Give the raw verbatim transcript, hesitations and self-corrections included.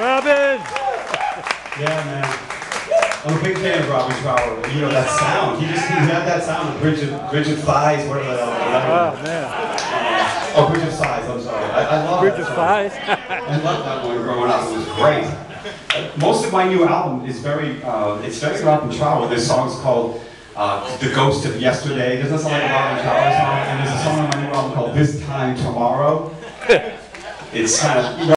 Robin! Yeah, man. I'm a big fan of Robin Trower. You know, that sound. He just he had that sound of Bridge of, Bridge of Thighs, whatever the hell. Oh, man. Oh, Bridge of Sighs, I'm sorry. I, I love Bridge that of song. Thighs. I loved that one growing up. It was great. Uh, most of my new album is very, uh, it's very Robin Trower. This song's called uh, The Ghost of Yesterday. Doesn't that sound like a Robin Trower song? And there's a song on my new album called This Time Tomorrow. It's kind of, you know,